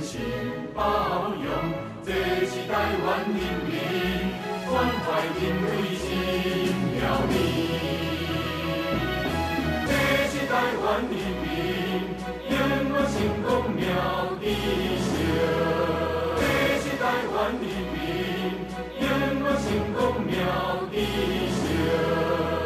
心包容，这是台湾人民关怀因为心了你。这是台湾人民永远成功妙的笑，这是台湾人民永远成功妙的笑。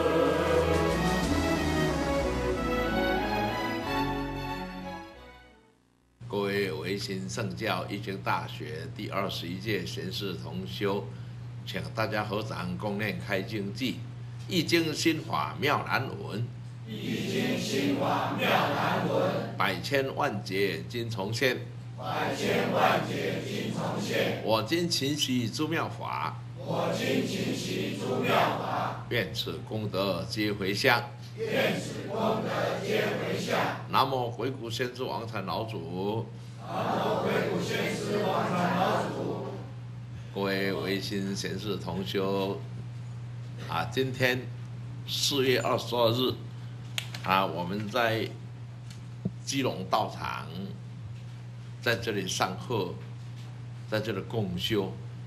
各位维新圣教义经大学第21届贤士同修，请大家合掌共念开经偈：易经心法妙难闻， 易经心法妙难闻， 百千万劫今重现， 百千万劫今重现。 我今勤习诸妙法， 我今勤习诸妙法， 愿此功德皆回向， 愿此功德皆回向。 南无鬼谷先知王禅老祖， 南无鬼谷先师王禅老祖。 各位维新贤士同修，今天4月22日，我们在基隆道场，在这里上课，在这里共修。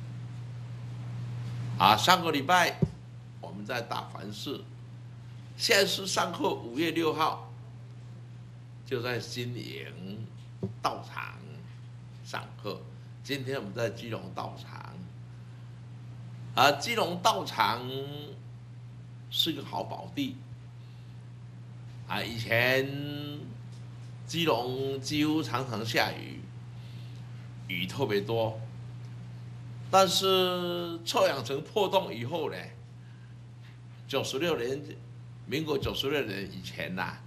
上个礼拜我们在大梵寺，现在是上课5月6号，就在新营道场上课。今天我们在基隆道场，基隆道场是一个好宝地，以前基隆几乎常常下雨，雨特别多，但是臭氧层破洞以后呢，96年，民国96年以前呐，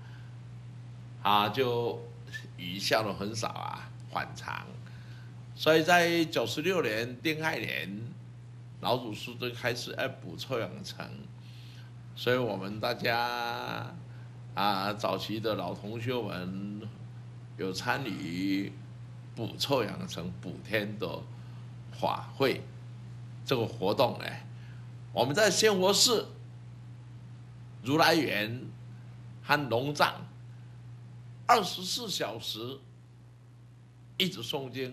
就雨下的很少反常，所以在96年丁亥年，老祖师就开始补臭氧层，所以我们大家早期的老同学们有参与补臭氧层补天的法会这个活动呢。我们在仙佛寺、如来园和龙藏24小时一直诵经，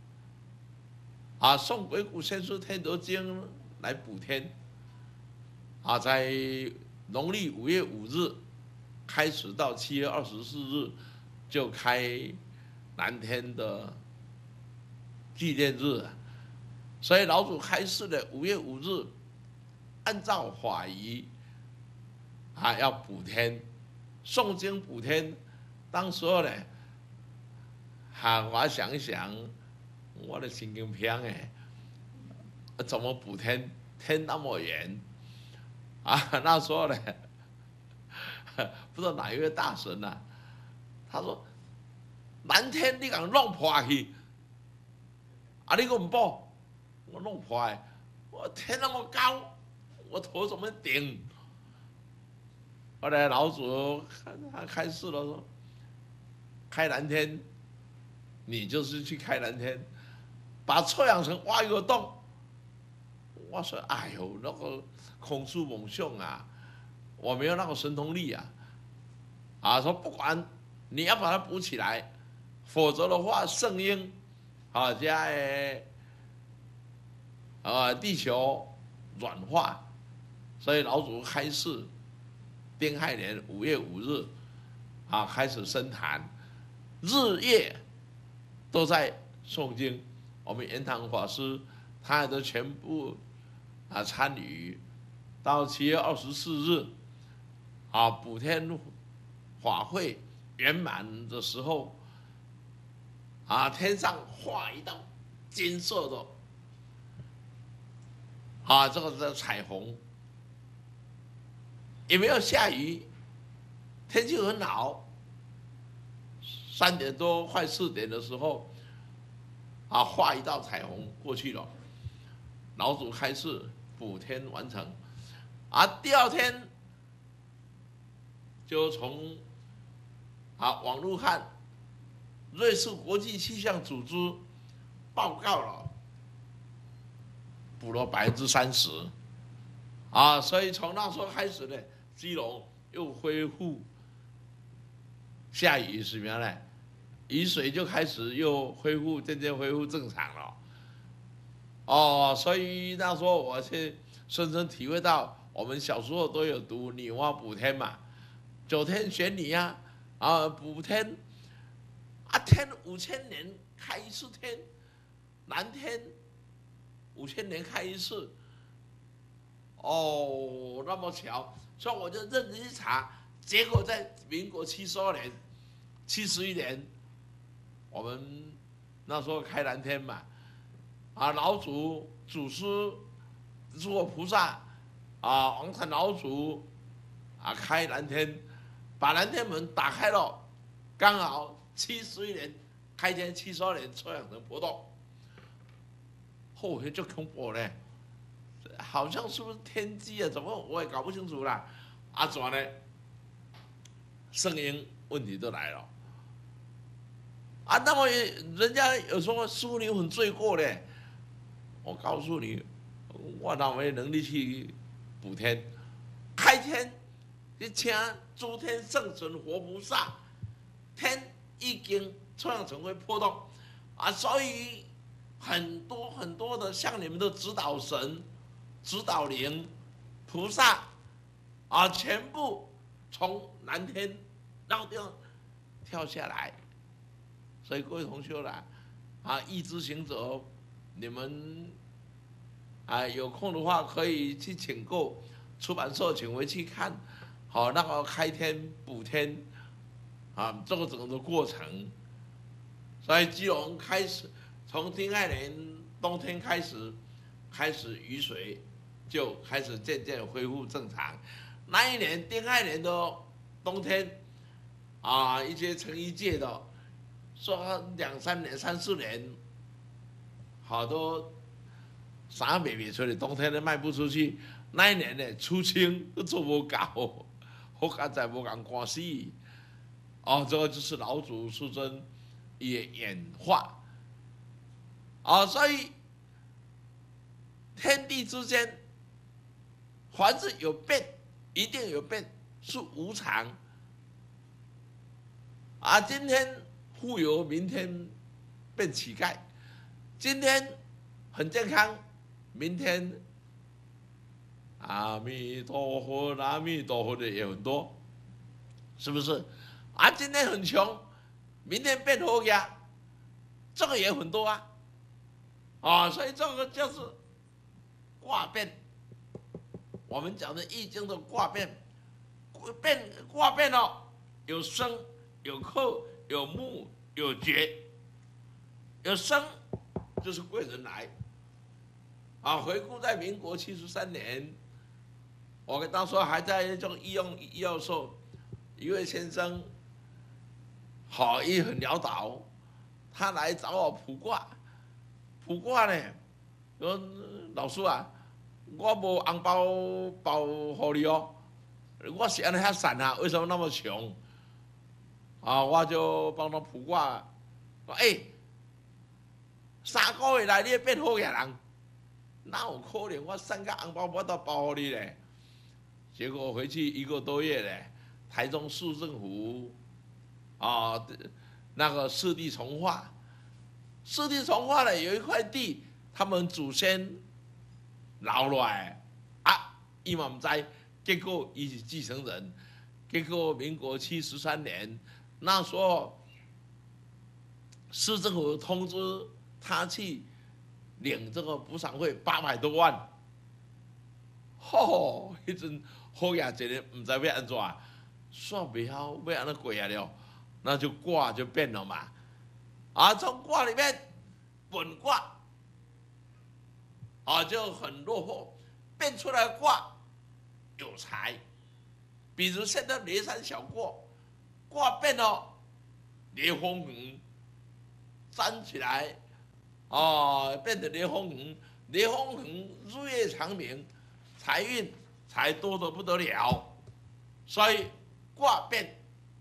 诵鬼谷先师天德经来补天。在农历5月5日开始到7月24日就开南天的纪念日，所以老祖开示的5月5日，按照法仪要补天，诵经补天。当时候呢，我想一想，我的心经偏怎么补天？天那么远那时候呢，不知道哪一位大神他说南天你敢弄破去，你给我补，我弄破我天那么高，我头怎么顶？后来老祖开示了说，开南天，你就是去开南天，把臭氧层挖一个洞。我说哎呦，那个空树猛熊我没有那个神通力说不管你要把它补起来，否则的话圣婴加地球软化，所以老祖开示丁亥年5月5日开始升坛，日夜都在诵经。我们圆堂法师他也都全部参与，到7月24日补天法会圆满的时候天上画一道金色的这个是彩虹，也没有下雨，天气很好。3点多快4点的时候画一道彩虹过去了，老祖开示补天完成第二天就从网络看瑞士国际气象组织报告了，补了30%所以从那时候开始呢，基隆又恢复下雨，什么呢？ 雨水就开始又渐渐恢复正常了。哦，所以那时候我是深深体会到，我们小时候都有读女娲补天嘛，9天玄女呀，补天，天5000年开一次天，蓝天5000年开一次，哦，那么巧，所以我就认真去查，结果在民国72年、71年，我们那时候开蓝天嘛。老祖、祖师、诸佛菩萨，王禅老祖，开蓝天，把蓝天门打开了，刚好71年开天，72年臭氧层破洞，后悔就恐怖嘞，好像是不是天机啊？怎么我也搞不清楚啦。怎么呢？声音问题都来了。那么人家有说师父你很罪过嘞。我告诉你，我哪没能力去补天、开天，去请诸天圣神活菩萨，天已经臭氧层会破洞，所以很多的像你们的指导神、指导灵、菩萨，全部从蓝天那个地方跳下来。所以各位同学啦，义知行者。你们有空的话可以去请购出版社，请回去看，那个开天补天，这个整个过程。所以基隆开始从丁亥年冬天开始雨水就开始渐渐恢复正常。那一年丁亥年的冬天，一些成一届的说2、3年、3、4年。好多啥卖出来，冬天都卖不出去。那一年呢，出清都做不到，我刚才不敢关死。这个就是老祖师尊也演化。所以天地之间，凡是有变，一定有变，是无常。今天富有，明天变乞丐。今天很健康，明天阿弥陀佛，阿弥陀佛的也很多，是不是？今天很穷，明天变佛呀，这个也很多所以这个就是卦变。我们讲的易经的卦变，卦变有生有克有木有绝，有生。就是贵人来，回顾在民国73年，我当时还在这种医药所，一位先生，也很潦倒，他来找我卜卦呢，说老师我无红包包给你我是安尼遐散为什么那么穷？我就帮他卜卦，说3个月来，你变好人，哪有可能？我3个红包我都包给你嘞。结果回去1个多月嘞，台中市政府那个湿地重划呢，有一块地，他们祖先留落来伊嘛唔知，结果伊是继承人。结果民国73年，那时候市政府通知。他去领这个补偿费800多万，迄阵好呀，一个唔知要安怎，算不好要安怎过了，那就卦就变了嘛。从卦里面本卦就很落后，变出来的卦有财。比如现在雷山小过，卦变了，雷风云站起来。变成雷风云，雷风云日月长明，财运才多得不得了。所以卦变，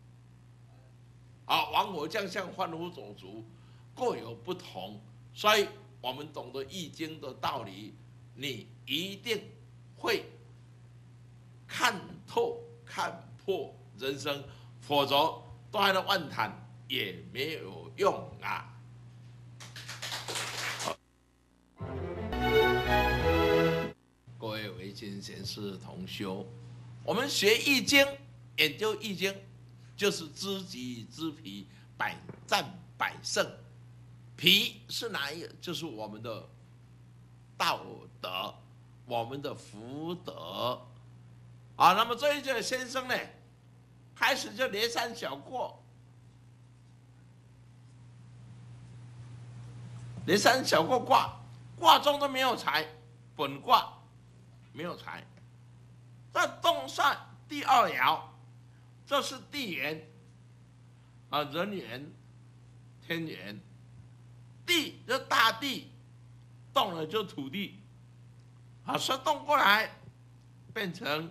王侯将相，贩夫走卒，各有不同。所以我们懂得易经的道理，你一定会看透、看破人生，否则断了万谈也没有用啊。各位维经贤士同修，我们学易经，研究易经，就是知己知彼，百战百胜。彼是哪一个？就是我们的道德，我们的福德啊。那么这一届先生呢，开始就连三小过，连三小过卦中都没有财，本卦没有财。在动算第二爻，这是地元啊，人元、天元。地就大地，动了就土地，啊，所以动过来变成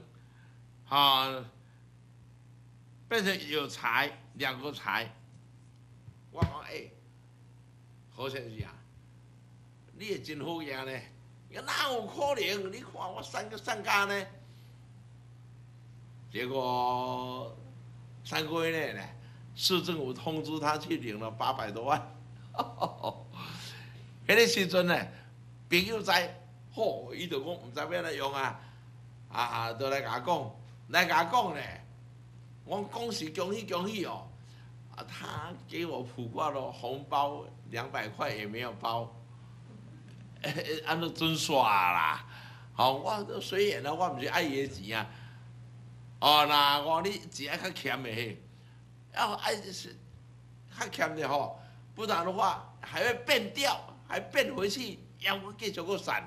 变成有财，两个财。我讲何先生啊，你也真好样呢，哪有可能？你看我三个上家呢，结果3个月内呢，市政府通知他去领了800多万。迄个时阵呢，朋友知，吼，伊就讲唔知要来用啊，就来甲我讲呢，我恭喜哦，啊，他给我卜卦了红包200块也没有包，按照准刷啦，好，我虽然啦，我唔是爱伊的钱啊，哦，那我你钱较欠的嘿，要爱是较欠的吼。不然的话，还会变掉，还变回去，要继续个散。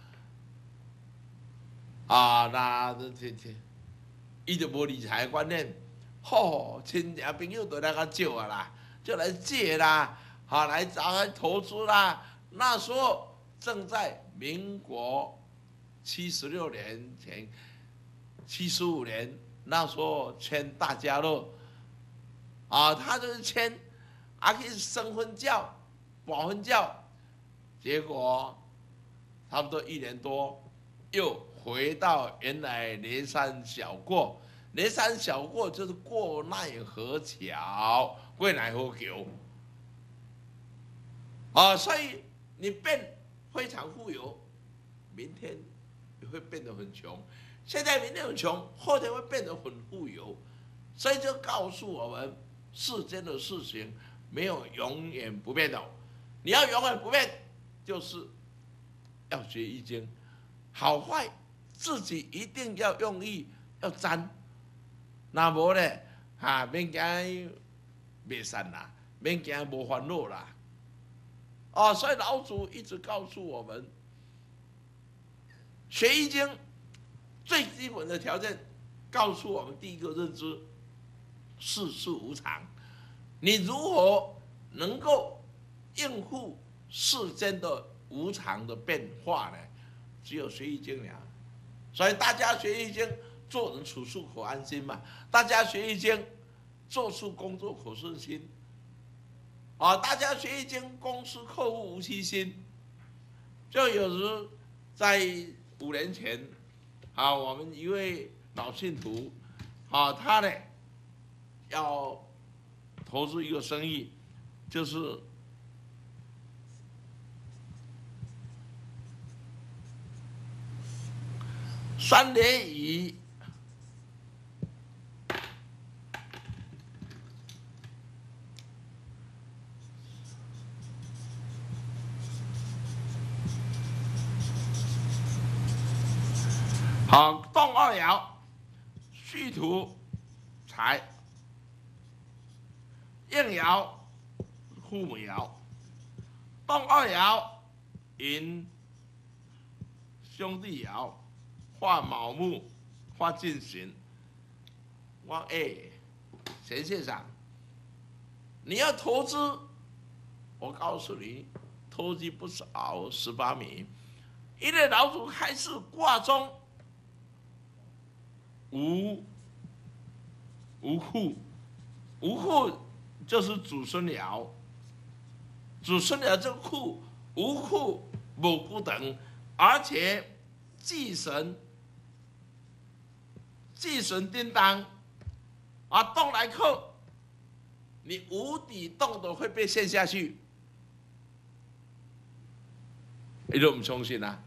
啊，那这，伊就无理财观念，吼，亲戚朋友都来甲借啊啦，就来借啦，好来找来投资啦。那时候正在民国76年前，75年，那时候签大家乐，啊，他就是签。去生婚教、保婚教，结果差不多1年多，又回到原来连三小过。连三小过就是过奈何桥，过奈何桥。啊，所以你变非常富有，明天也会变得很穷。现在明天很穷，后天会变得很富有，所以就告诉我们世间的事情。没有永远不变的，你要永远不变，就是要学易经，好坏自己一定要用意要沾，那无呢免惊袂散啦，免惊无烦恼啦。哦，所以老祖一直告诉我们，学易经最基本的条件，告诉我们第一个认知，世事无常。你如何能够应付世间的无常的变化呢？只有学易经了。所以大家学易经，做人处事可安心嘛。大家学易经，做事工作可顺心。啊，大家学易经，公司客户无欺心。就有时在5年前，啊，我们一位老信徒，啊，他呢要投资一个生意，就是3年鱼好，动2爻，戌土财。应爻父母爻，动2爻寅兄弟爻，化卯木，化进行。我贤先生，你要投资，我告诉你，投资不少18米，因为老祖开示卦中无户，无户。就是祖孙爻，祖孙爻这个户无户无不等，而且忌神叮当啊，动来克， 你无底洞都会被陷下去，你都不相信啊！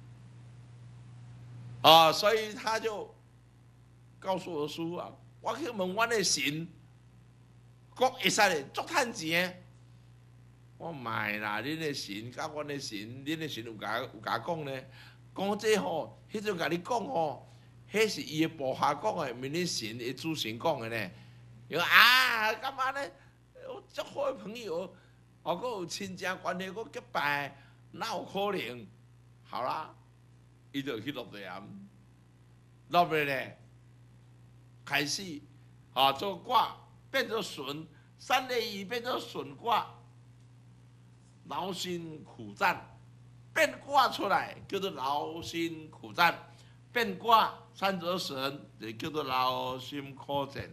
所以他就告诉我叔啊，我去问我的神，讲会使咧足趁钱。我唔係啦，恁的神甲阮的神，恁的神有甲講呢，講這吼，迄陣甲你講吼，迄是伊的部下講的，唔係恁神的主神講的呢。伊講啊，幹嘛呢？我足好的朋友，我個有親戚關係，我結拜，哪有可能？好啦，伊就去落地啊，落嚟咧，開始做卦變做筍，3個字變做筍卦。勞心苦戰，變卦出來叫做勞心苦戰，變卦三者神就叫做勞心苦戰。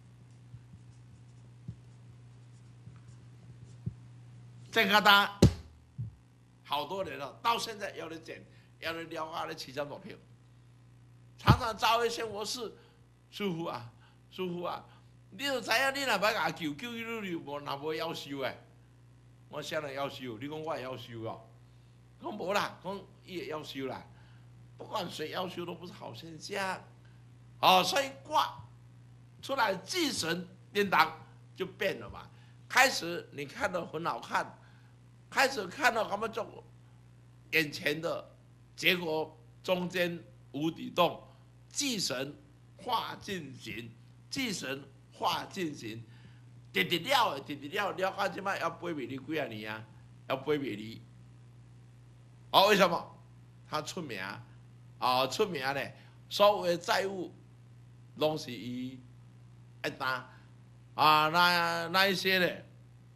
真簡單，好多年了，到現在要你剪，要你了解你起心動魄，常常找一些我是師傅啊，你就知影你若要甲求你無若無夭壽誒。我啥人夭壽？你講我會夭壽哦？講無啦，講伊會夭壽啦。不管誰夭壽都不是好現象。所以卦出來忌神顛倒就變了嘛。開始你看到很好看，開始看到他們做眼前的，結果中間無底洞，忌神化進行，忌神化進行。直了，了到即擺要8米幾啊年啊，要8米。為什麼？他出名出名咧，所有的債務攏是伊愛擔那一些咧，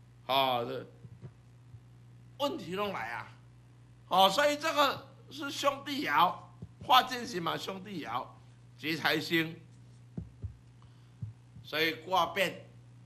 問題攏來啊，所以這個是兄弟爻，化進行嘛，兄弟爻劫財星，所以卦變。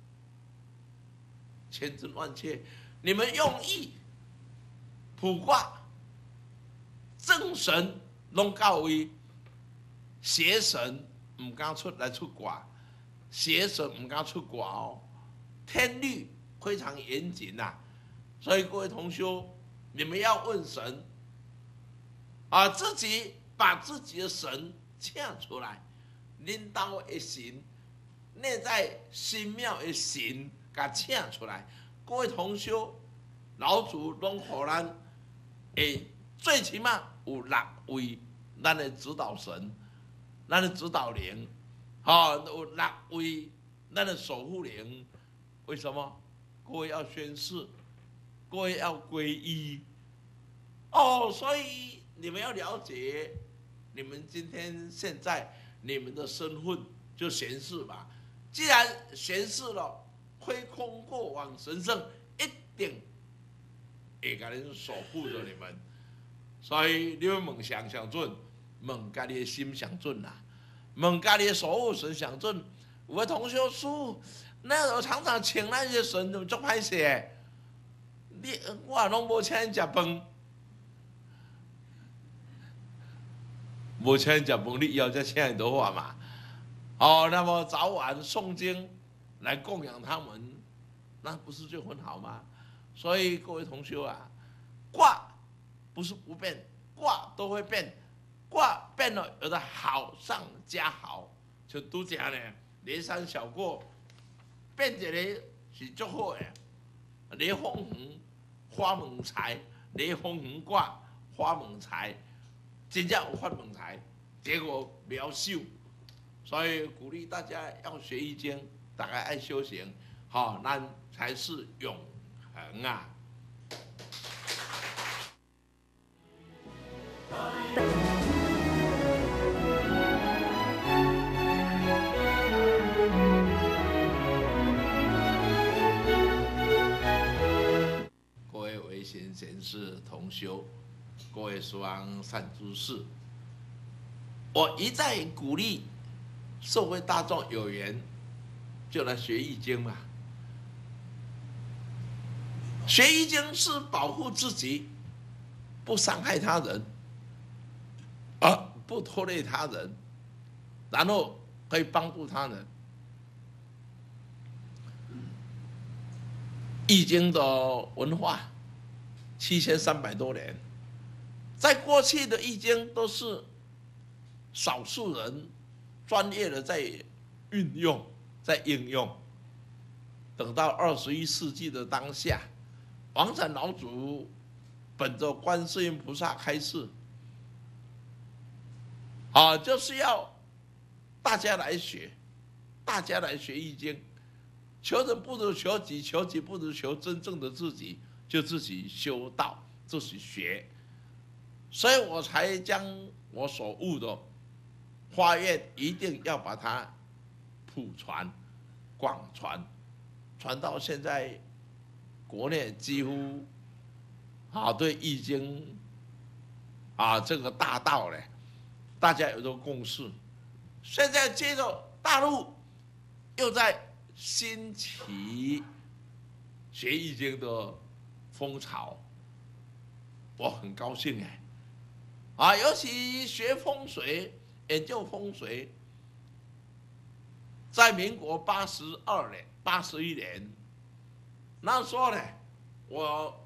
千真萬確，你們用意卜卦，正神攏到位，邪神唔敢出來出卦，邪神唔敢出卦哦，天律非常嚴謹呐，所以各位同學，你們要問神自己把自己的神請出來，領導的神，內在神廟的神。甲請出來，各位同學，老祖攏互咱最起碼有6位咱的指導神，咱的指導靈，有6位咱的守護靈。為什麼？各位要宣誓，各位要皈依。所以你們要了解，你們今天現在你們的身份就宣誓吧。既然宣誓了，虧空過往神聖一定會給你守護着你們，所以你們夢想想準，夢家你的心想準啦，夢家你的守護神想準。有的同學說，那我常常請那些神就做歹勢，我攏無請人吃飯，無請人吃飯，你以後再請人的話嘛。那麼早晚誦經來供養他們，那不是就很好嗎？所以各位同學啊，卦不是不變，卦都會變，卦變了有的好上加好，就都這樣呢。連山小過，變一個是最好的，雷風恆發門財，雷風恆卦發門財，真正有發門財，結果渺小。所以鼓勵大家要學易經，大家愛修行，那才是永恆啊！各位微信贤士同修，各位十方善知識，我一再鼓勵社會大眾有緣就來學易經嘛。學易經是保護自己，不傷害他人，不拖累他人，然後可以幫助他人。 易经的文化7300多年，在过去的易经都是少数人专业的在运用、在应用。等到21世纪的当下，王禅老祖本着观世音菩萨开示，就是要大家来学，大家来学易经。求人不如求己，求己不如求真正的自己，就自己修道，自己学。所以我才将我所悟的发愿，一定要把它普传、广传，传到现在国内几乎对易经这个大道呢，大家有这个共识。现在接着大陆又在兴起学易经的风潮，我很高兴尤其学风水、研究风水，在民国81年，那时候呢，我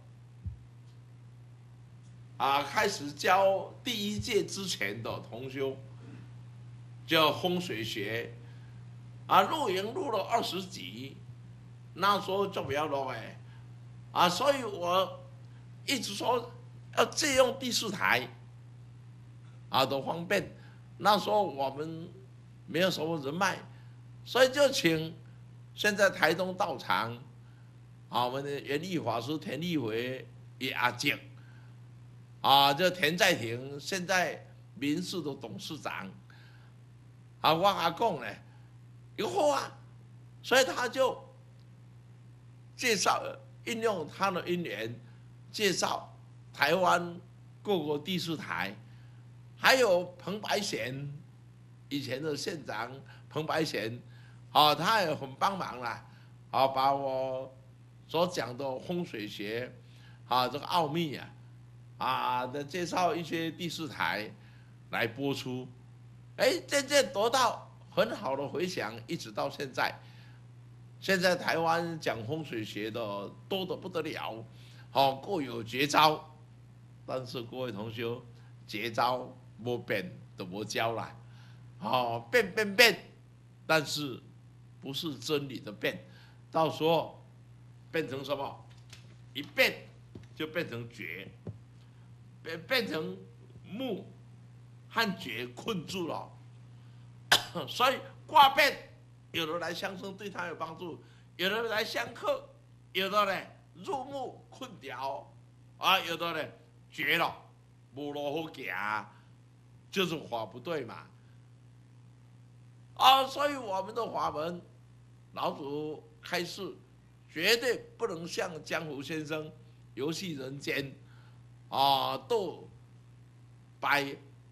开始教第一届之前的同修，叫风水学。录影录了20集，那时候就不要录所以我一直说要借用第4台的方便。那时候我们没有什么人脉，所以就请现在台东道场我们的元力法师田立回也阿姐这田在庭现在民事的董事长我阿公呢。以后所以他就介绍运用他的因缘，介绍台湾各个第4台，还有彭白贤以前的县长彭白贤他也很帮忙啦把我所讲的风水学这个奥秘的介绍一些第4台来播出，渐渐得到很好的回响，一直到现在。现在台湾讲风水学的多得不得了，各有绝招。但是各位同学，绝招没变都没教啦，变，但是不是真理的变，到时候变成什么？一变就变成绝，变成木和绝困住了。所以卦变，有的来相生对他有帮助，有的来相克，有的呢入木困掉有的呢绝了，无路好行，就是法不对嘛所以我们的法门，老祖开示，绝对不能像江湖先生游戏人间斗百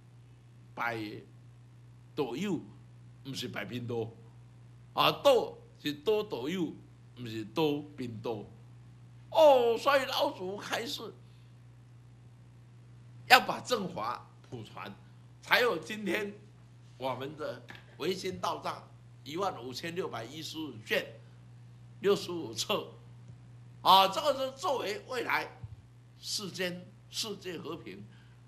斗友。不是百拼多斗是多斗友，不是多拼多所以老祖开示要把正法普传，才有今天我们的唯心道藏15615卷65册这个是作为未来世界和平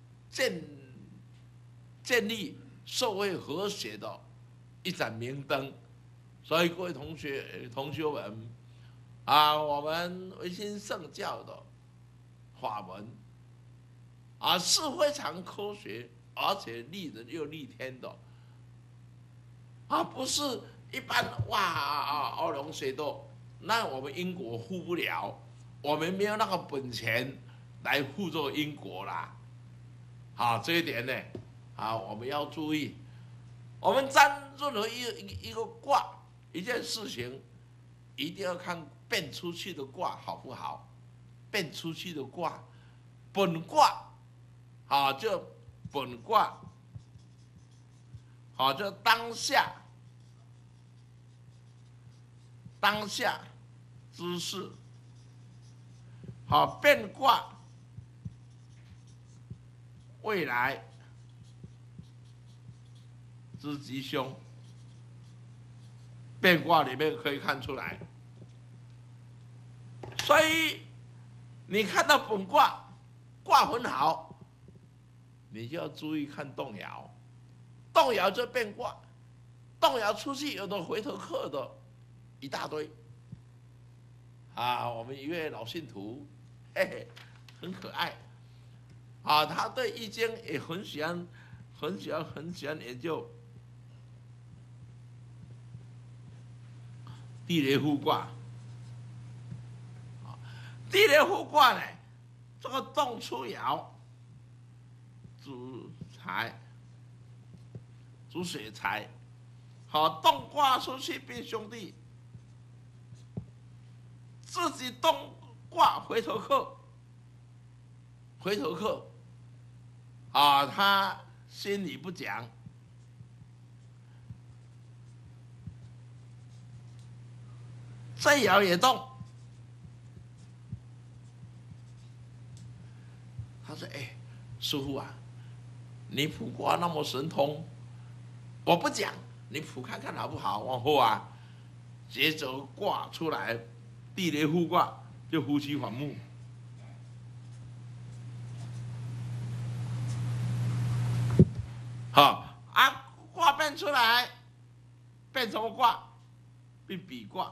建立社会和谐的一盏明灯。所以各位同学们我们唯心圣教的法门是非常科学，而且利人又利天的不是一般奥龙水多，那我们因果护不了，我们没有那个本钱来护着因果啦这一点呢我们要注意。我们占任何一个卦，一件事情，一定要看变出去的卦好不好？变出去的卦，本卦就本卦就当下之事变卦未来之吉凶，变卦里面可以看出来。 所以你看到本卦卦很好，你就要注意看动摇，动摇就变卦，动摇出去有的回头客的一大堆。我们一位老信徒，嘿嘿，很可爱。他对易经也很喜欢研究。地雷复卦，地雷复卦呢，这个动出爻，主财，主水财，动卦出去变兄弟，自己动卦回头客，他心里不讲。这爻也动，他说：“师父啊，你卜卦那么神通，我不讲，你卜看看好不好？往后接着卦出来，地雷复卦就夫妻反目。卦变出来，变什么卦？变比卦。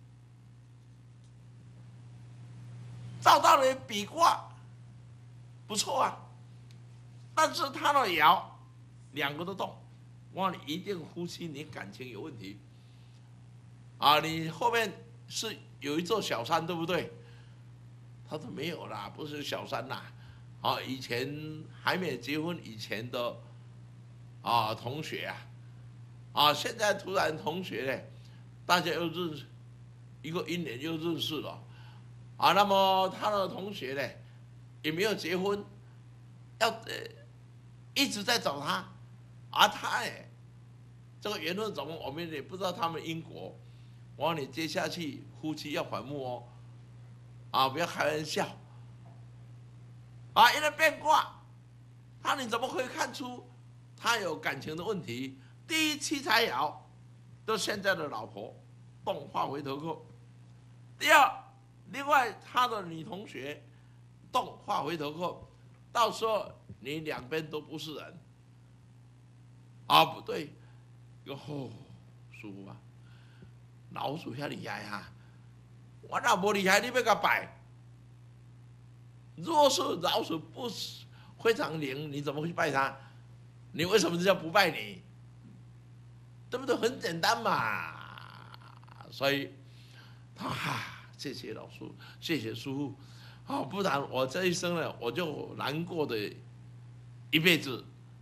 照道理比卦不错但是他的爻两个都动，哇，你一定夫妻你感情有问题你后面是有一座小山对不对？他说没有啦，不是小山啦，以前还没有结婚以前的同学现在突然同学呢，大家又认识，一个一年又认识了。那么他的同学呢，也没有结婚，一直在找他，他这个言论怎么我们也不知道他们因果。我说你接下去夫妻要反目不要开玩笑，因为变卦，你怎么可以看出他有感情的问题？第一，七财爻，都现在的老婆，动化回头客。第二，另外，他的女同学动化回头客，到时候你两边都不是人不对，师父老鼠遐厉害我那不厉害，你要给摆。若是老鼠不非常灵，你怎么会拜他？你为什么叫不拜你？对不对？很简单嘛。所以谢谢老师，谢谢师父不然我这一生呢，我就难过的一辈子。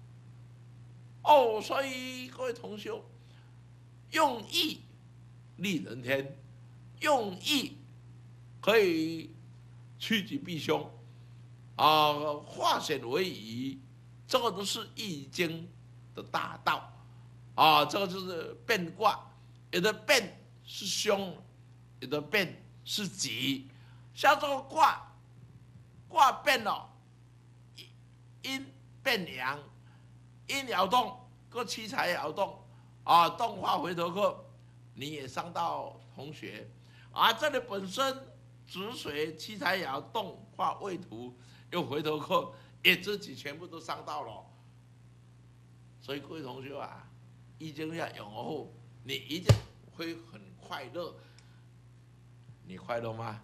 所以各位同修，用意利人天，用意可以趋吉避凶化险为夷，这个都是易经的大道这个就是变卦，有的变是凶，有的变是吉。像这个卦变了，阴变阳，阴爻动，个七财爻动动化回头客，你也伤到同学这里本身子水七财爻动化未土又回头客，也自己全部都伤到了。所以各位同学易经要用后，你一定会很快乐。你快乐吗？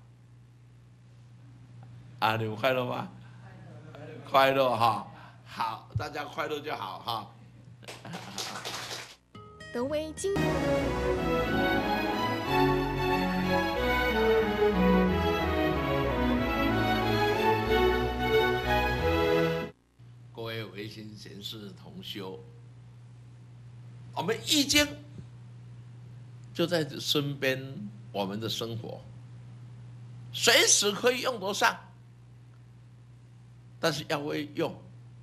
你们快乐吗？快乐好，大家快乐就好德威今各位维新贤士同修，我们易经就在身边，我们的生活随时可以用得上，但是要会用。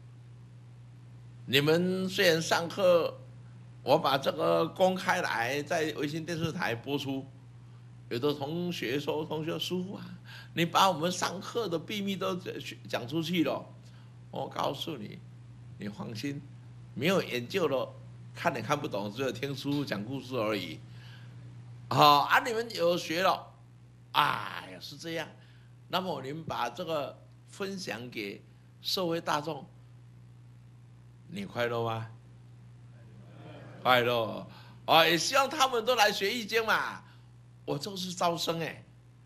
你们虽然上课，我把这个公开来在维新电视台播出，有的同学说：“同学师父你把我们上课的秘密都讲出去了。”我告诉你，你放心，没有研究了，看也看不懂，只有听师父讲故事而已。你们有学了，是这样。 那么您把这个分享给社会大众，你快乐吗？快乐啊！也希望他们都来学易经嘛。我就是招生哎，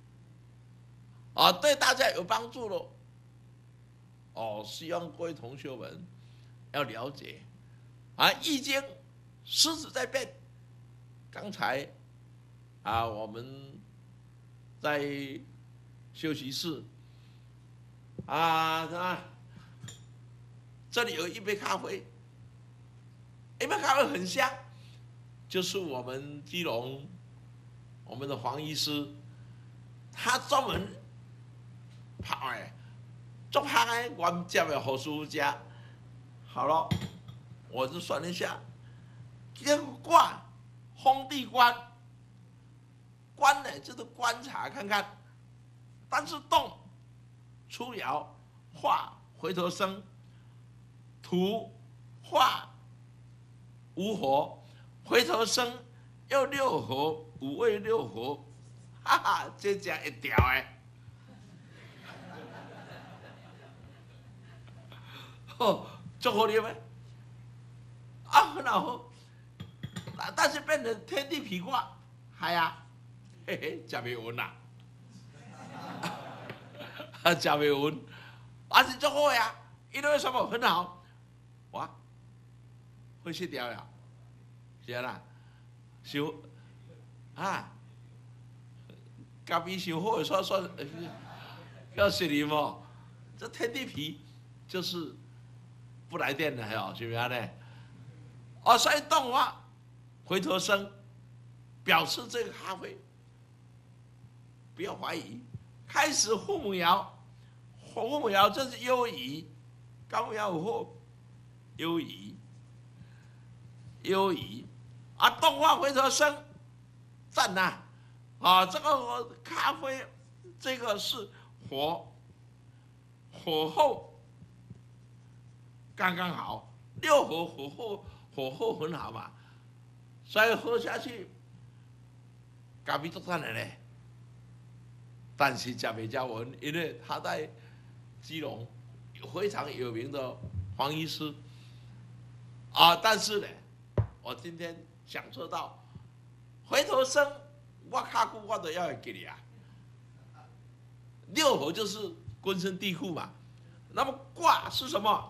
对大家有帮助咯。希望各位同学们要了解易经时时在变。刚才我们在休息室这里有一杯咖啡，一杯咖啡很香，就是我们基隆我们的黄医师，他专门泡做泡原汁的好舒服吃。好了，我就算一下，这个卦风地观，观呢就是观察看看，但是动出爻化回头生，土化无火回头生，又六合五味六合，哈哈，这只一条足好啉很好，但是变成天地痞卦，嘿，吃不稳啦，吃不稳，但是足好呀，因为什么很好，哇，会失调呀，是啦，咖啡修好的算要是你嘛，这天地痞就是不来电的，是不是呢？所以动画回头生表示这个咖啡不要怀疑，开始父母爻，父母爻这是优移，刚爻有后优移，动画回头生，赞呐！这个咖啡这个是火候刚刚好，六合火候很好嘛，所以喝下去，咖啡做赞的嘞。但是吃不加稳，因为他在基隆非常有名的黄医师但是呢，我今天享受到回头生，我卡古我都要给你六合就是根深蒂固嘛。那么卦是什么？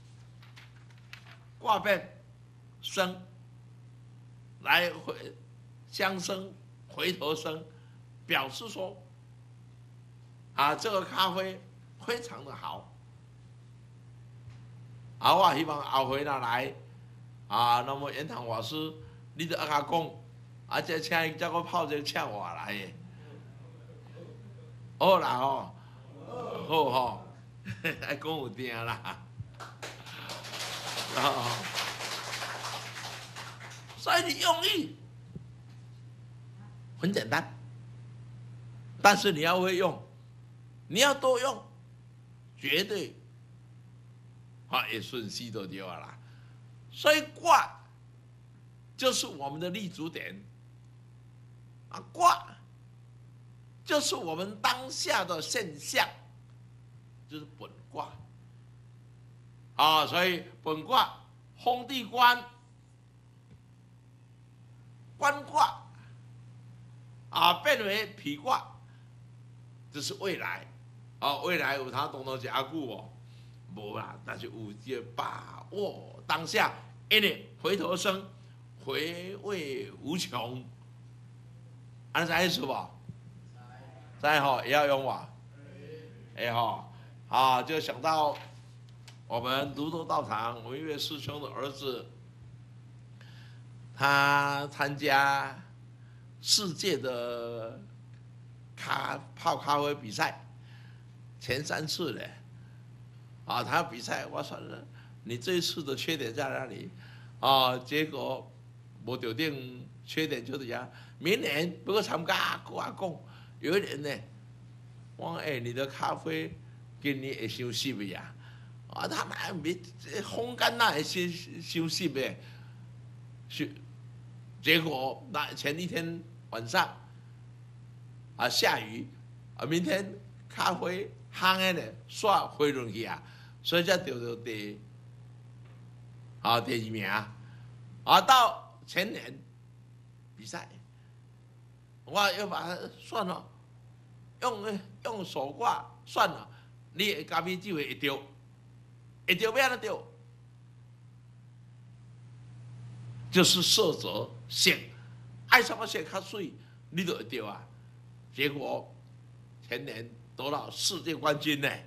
卦变生，来相生回头生，表示说这个咖啡非常的好。我希望后回来那么延堂法师，你就甲我讲，这请伊叫我泡这请我来的。好啦好爱讲有定啦。所以你用意很简单，但是你要会用，你要多用，绝对也顺势就对啦。所以卦就是我们的立足点卦就是我们当下的现象，就是本卦所以本卦风地观卦变为痞卦，这是未来未来有它当中是久无啦，但是有这把握当下，因为回头生，回味无穷，知影意思无？知也要用就想到我们泸州道场文岳师兄的儿子，他参加世界的泡咖啡比赛，前3次嘞。他比赛，我说了，你这一次的缺点在哪里？结果没得定，缺点就是讲，明年不过参加，跟我讲，有一年呢，我你的咖啡今年会伤湿的呀？他们没风干那会伤湿的，结果前一天晚上下雨，明天咖啡烘的呢刷飞轮去啊，所以才得到第2名。到前年比赛，我又把它算了，用手挂算了，你咖啡机会丢，要安怎丢？就是色泽线，爱什么线较水，你就会丢啊。结果前年得到世界冠军呢。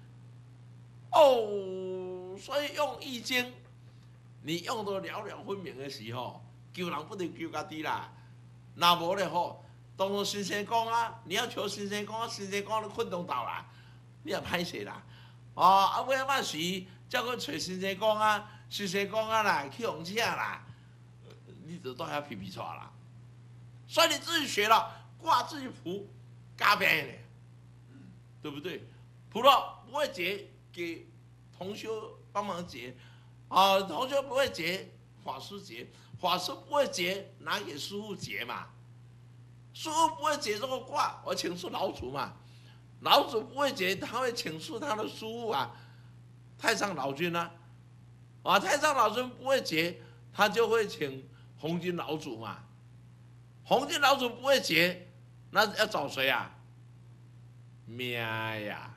所以用易经，你用到了了分明的时候，救人不能救家己啦。那无咧吼，当作新生讲啊，你要求新生讲，新生讲你困中倒啦，你也歹势啦。尾仔时叫佢找新生讲啊，新生讲啊啦，去红请啦。你就都要皮皮抓啦，所以你自己学了，挂自己谱，嘎边的，对不对？谱了不会解，给同修帮忙解，同修不会解，法师解，法师不会解，拿给师父解嘛。师父不会解这个卦，我请示老祖嘛。老祖不会解，他会请示他的师父啊，太上老君啊，太上老君不会解，他就会请红军老祖嘛，红军老祖不会解，那要找谁啊？命呀，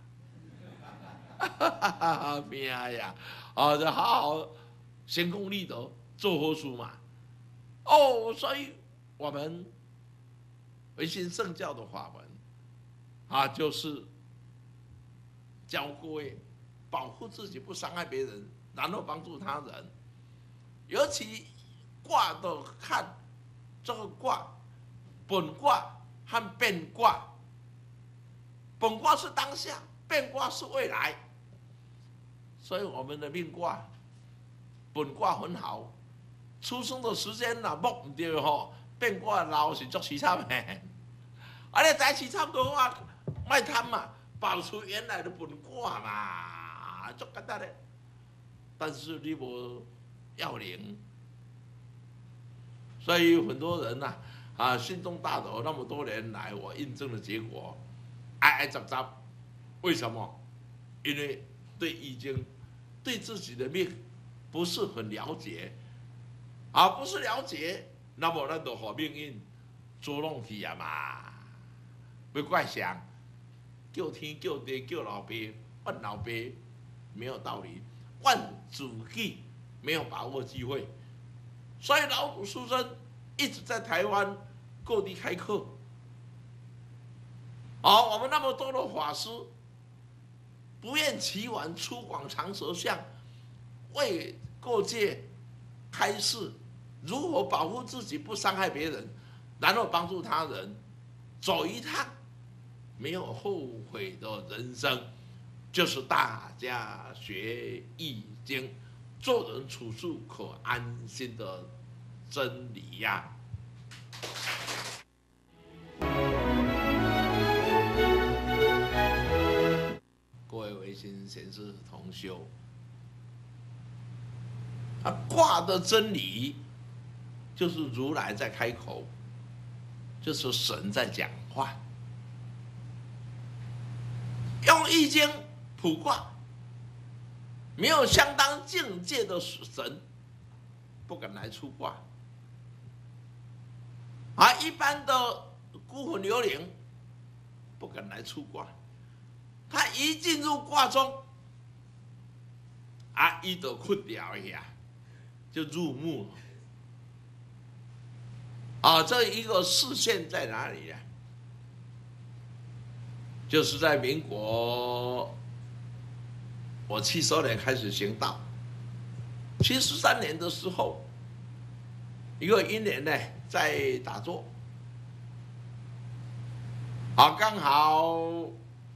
命呀，就好好行功立德，做佛书嘛。所以我们维新圣教的法门就是教各位保护自己，不伤害别人，然后帮助他人，尤其。卦的看这个卦，本卦和变卦。本卦是当下，变卦是未来。所以我们的命卦，本卦很好，出生的时间若摸唔对吼，变卦老是足凄惨的。你知凄惨的话，卖贪嘛，保持原来的本卦嘛，足简单的。但是你无要领。所以很多人心中大德，那么多年来，我印证的结果，哀哀杂杂。为什么？因为对易经、对自己的命不是很了解，不是了解，那么咱就和命运捉弄去啊嘛。不怪想叫天叫地叫老爸问老爸，没有道理，问自己没有把握机会。所以老祖师生一直在台湾各地开课。我们那么多的法师不厌其烦出广长舌相，为各界开示如何保护自己不伤害别人，然后帮助他人，走一趟没有后悔的人生，就是大家学易经，做人处事可安心的真理呀。各位维新贤士同修，卦的真理就是如来在开口，就是神在讲话。用易经卜卦，没有相当境界的神不敢来出卦，一般的孤魂幽灵不敢来出卦。他一进入卦中，一就困掉一下，就入目了。这一个视线在哪里呢？就是在民国，我72年开始行道，73年的时候，一个因缘呢，在打坐，刚好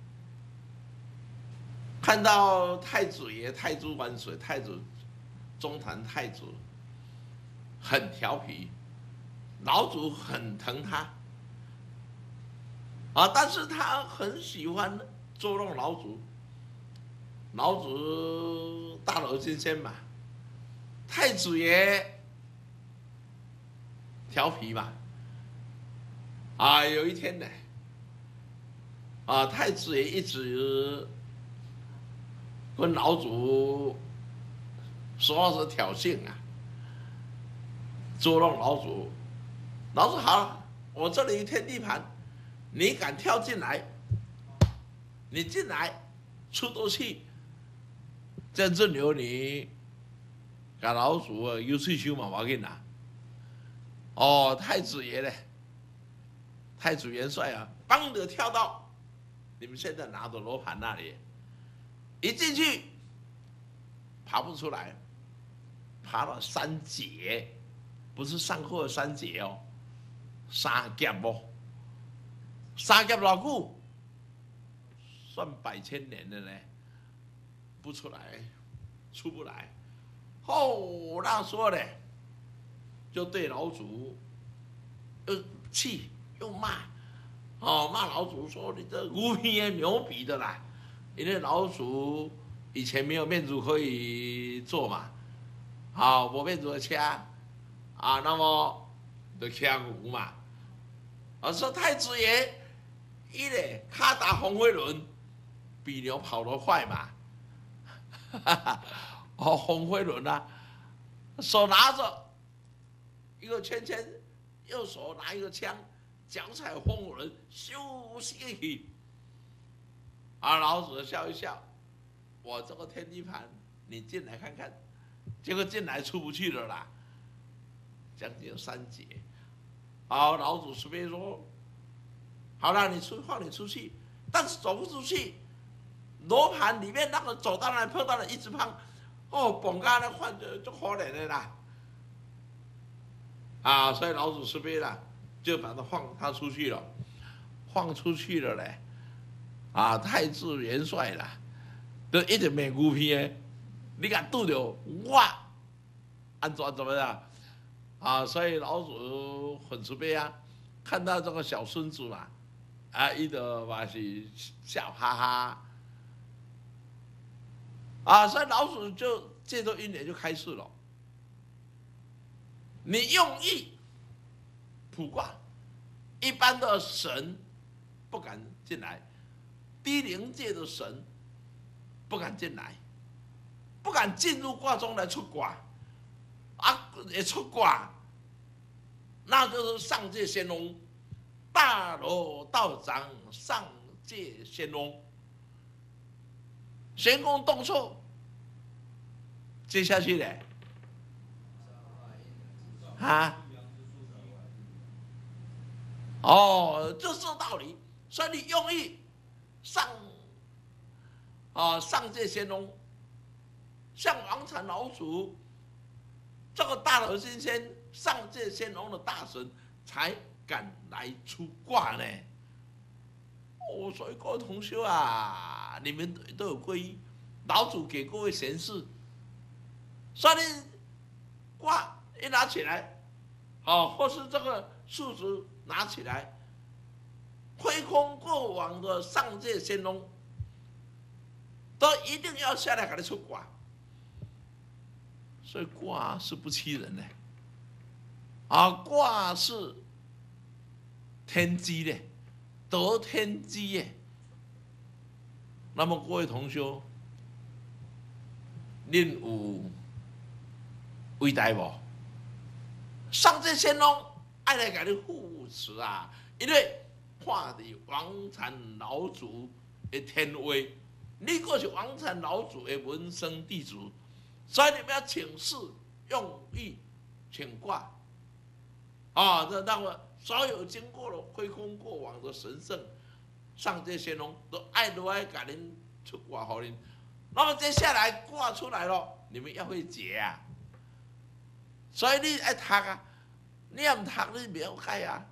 看到太子爷太子万岁，太子中坛太子很调皮，老祖很疼他，但是他很喜欢捉弄老祖。老祖大罗金仙嘛，太子爷调皮嘛，有一天呢， 太子爷一直跟老祖说是挑衅啊，捉弄老祖。老祖好了，我这里一天地盘，你敢跳进来，你进来出多气，真正由你甲老祖有水手嘛，要紧啦。太子爷嘞，太子元帅啊，帮着跳到你们现在拿的罗盘那里，一进去爬不出来，爬了3节，不是上课的3节哦，3劫哦，3劫老久，算100千年的呢，不出来，出不来。那时候呢，就对老祖又气又骂，骂老祖说你这无皮的牛皮的啦，因为老祖以前没有面子可以做嘛，没面子的车那么就骑牛嘛，说太子爷一嘞卡打红飞轮，比牛跑得快嘛，红飞轮啊，手拿着一个圈圈，右手拿一个枪，脚踩风轮，咻下去。老子笑一笑，我这个天地盘，你进来看看。结果进来出不去了啦，将近3节。老子随便说，好了，放你出去，但是走不出去。罗盘里面那个走到那碰到了一只胖，蹦咖那换就可怜的啦。所以老子慈悲了，就把他放他出去了，放出去了嘞，太子元帅啦，都一直没牛皮的，你敢拄着我，怎么样？所以老子很慈悲啊，看到这个小孙子嘛，一直嘛是笑哈哈，所以老子就借着因缘就开始了。你用意卜卦，一般的神不敢进来，低灵界的神不敢进来，不敢进入卦中来出卦，也出卦，那就是上界仙翁，大罗道长上界仙翁，玄功动错，接下去呢？就是这道理。所以你用意上界仙翁，像王禅老祖这个大德金仙，上界仙翁的大神才敢来出卦呢。所以各位同学啊，你们都有皈依，老祖给各位显示，所以你卦一拿起来，或是这个数值拿起来，亏空过往的上界仙翁，都一定要下来给你出卦。所以卦是不欺人的，卦是天机的，得天机耶。那么各位同学，恁有伟大无？上界仙翁爱来给你护持啊，因为看的王禅老祖的天威，你过是王禅老祖的文生弟子，所以你们要请示用意请卦这那么所有经过了亏空过往的神圣上界仙翁都爱给恁出卦给恁。那么接下来卦出来了，你们要会解啊。所以你爱读啊，你也唔读你没有解啊。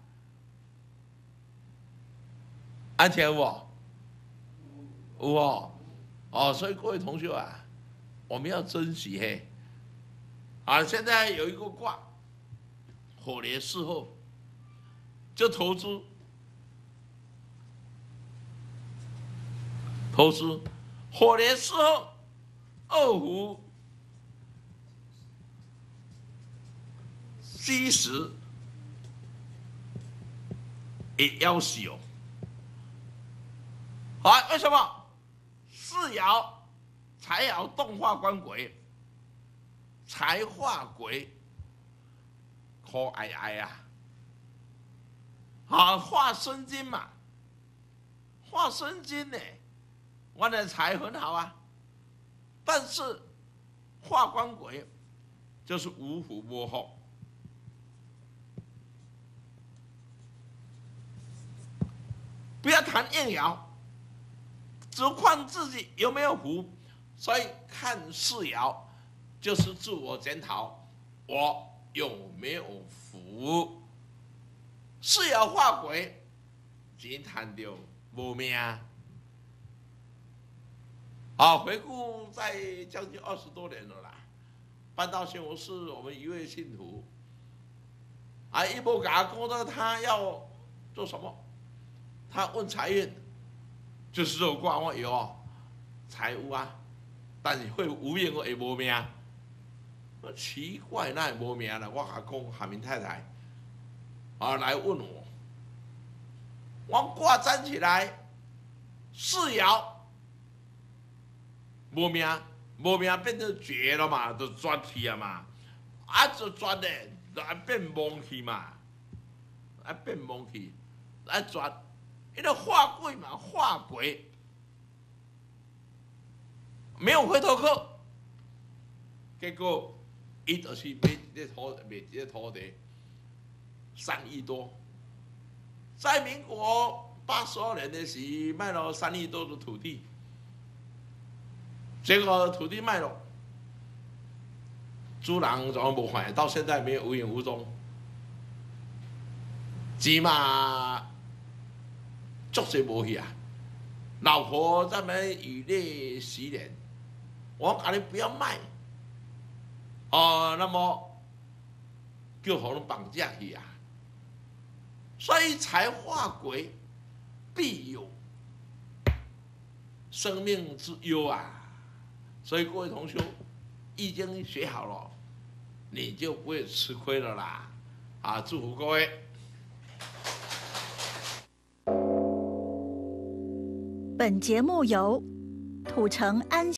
听有无？有哦。所以各位同学啊，我们要珍惜嘿。现在有一个卦，火连四后，就投资火连四后，二虎基石会夭寿， 好，为什么世爻财爻动化官鬼，财化鬼，可爱爱啊！好，化生金嘛，化生金呢，我的财很好啊，但是化官鬼就是无福无祸。不要谈应爻，只看自己有没有福。所以看世爻就是自我检讨，我有没有福？世爻化鬼，只谈到无命。好，回顾在将近20多年了啦，搬到新竹市，我们一位信徒，一波给他讲到他要做什么，他问财运，就是说卦我有财务啊，但是会有命会无命，奇怪，那会无命啦？我甲讲韩明太太来问我，我卦站起来，世爻无命，无命变成绝了嘛，就绝去啊嘛，就绝咧，就变亡去嘛，变亡去，绝，因为化鬼嘛，化鬼没有回头客，结果伊就是卖这土地3亿多，在民国82年的时卖了3亿多的土地。结果土地卖了，主人怎么不还？到现在没有无影无踪。钱嘛，足是无去啊！老婆在那以泪洗脸，我讲你不要卖，那么就可能绑架去啊！所以财化鬼，必有生命之忧啊！所以各位同学，易经学好了，你就不会吃亏了啦！祝福各位。 本节目由土城安